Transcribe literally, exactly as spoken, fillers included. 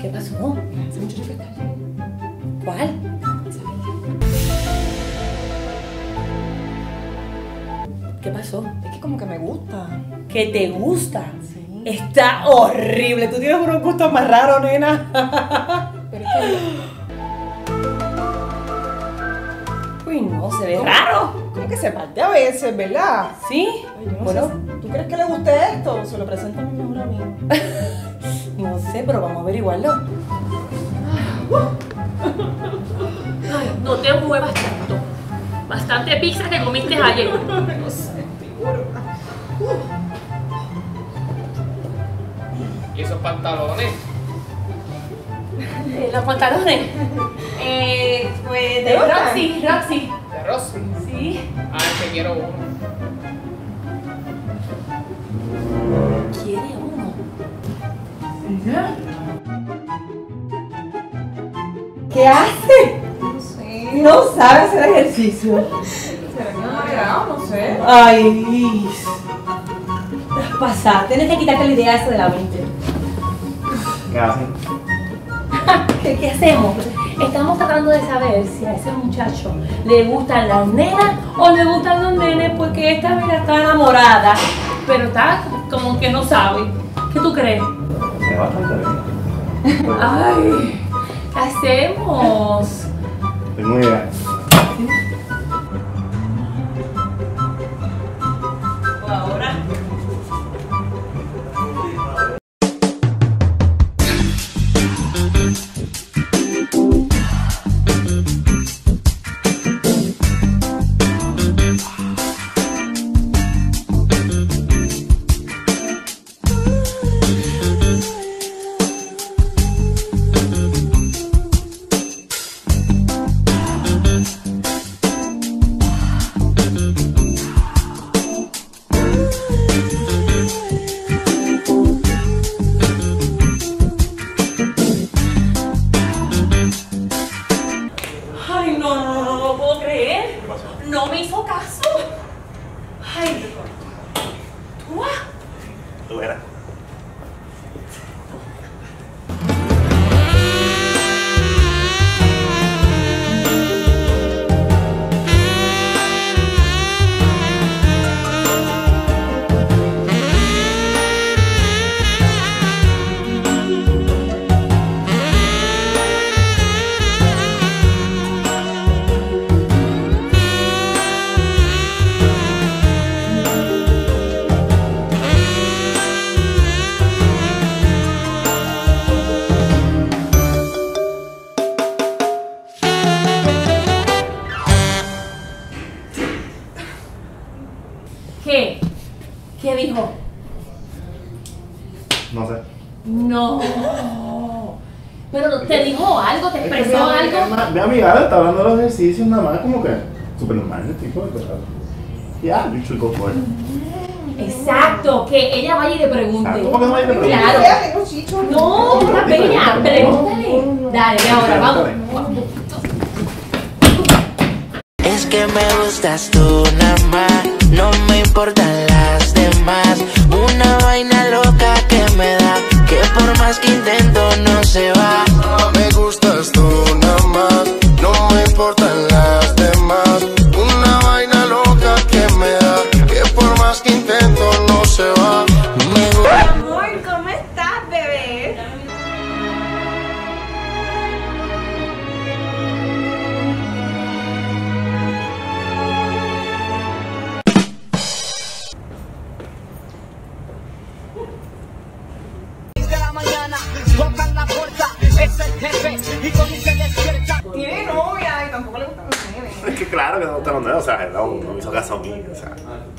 ¿Qué pasó? Ese muchacho que está allí. ¿Cuál? ¿Qué pasó? Es que como que me gusta. ¿Que te gusta? Sí. Está horrible. Tú tienes unos gustos más raros, nena. Pero es que... Uy, no, se ve raro. Como que se parte a veces, ¿verdad? ¿Sí? Ay, yo no Bueno, sé. ¿Tú crees que le guste esto? Se lo presento a mi mejor amigo. no sé, pero vamos a averiguarlo. Ay, no te muevas tanto. Bastante pizza te comiste ayer. No sé, estoy gorda. ¿Y esos pantalones? Eh, Los pantalones. Eh, pues ¿Te de gustan? Roxy, Roxy. ¿De Rossi? Sí. Ah, es que quiero uno. ¿Quiere uno? ¿Qué hace? No sé. No sabe hacer ejercicio. ¿Será que no me grabo? No sé. Ay, las pasadas. Tienes que quitarte la idea esa de la mente. ¿Qué hacen? ¿Qué, ¿Qué hacemos? Estamos tratando de saber si a ese muchacho le gustan las nenas o le gustan los nenes, porque esta mira está enamorada, pero está como que no sabe. ¿Qué tú crees? Se ve bastante bien. Ay, ¿qué hacemos? Tengo una idea. Ahora. Ay, no, no, no, no lo puedo creer. ¿Qué pasó? No me hizo caso. Ay, tú vas. Tú verás. ¿Qué? ¿Qué dijo? No sé. No. Pero te dijo algo, te expresó algo. Mi amiga está hablando de los ejercicios nada más, como que súper normal ese tipo de cosas. Ya, you should go for it. Exacto, que ella vaya y le pregunte. Ah, ¿cómo que no vaya y le pregunte? Claro. Ya tengo chicho. No, una bella, pregúntale. Dale, ve ahora, vamos. Es que me gustas tú nada más, no me importan las demás. Una vaina loca que me da, que por más que intento no se va. Me gustas tú nada más, no me importan las demás. Una vaina loca que me da, que por más que intento no se va. Me gusta. Amor, ¿cómo estás, bebé? Tiene novia y tampoco le gustan los nenes. Es que claro que no te lo o sea, no, no me hizo caso a mí, o sea.